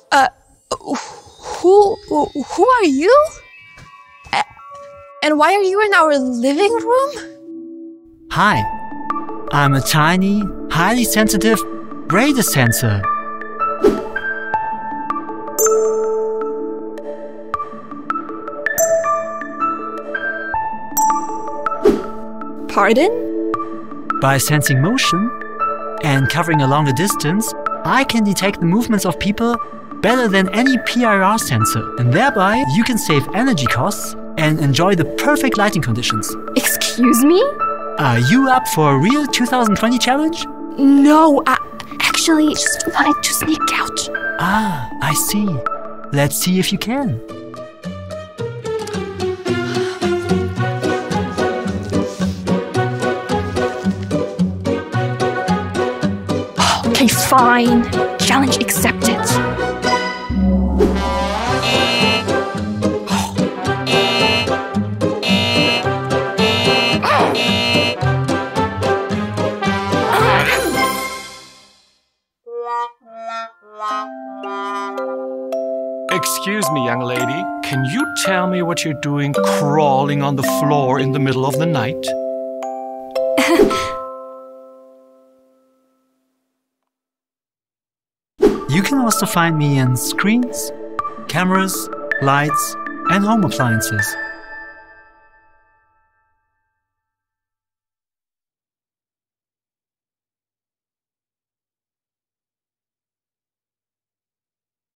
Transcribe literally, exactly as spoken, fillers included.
Uh, who, who are you? And why are you in our living room? Hi, I'm a tiny, highly sensitive radar sensor. Pardon? By sensing motion and covering a longer distance, I can detect the movements of people better than any P I R sensor, and thereby you can save energy costs and enjoy the perfect lighting conditions. Excuse me? Are you up for a real two thousand twenty challenge? No, I actually just wanted to sneak out. Ah, I see. Let's see if you can. Okay, fine. Challenge accepted. Excuse me, young lady. Can you tell me what you're doing crawling on the floor in the middle of the night? You can also find me in screens, cameras, lights, and home appliances.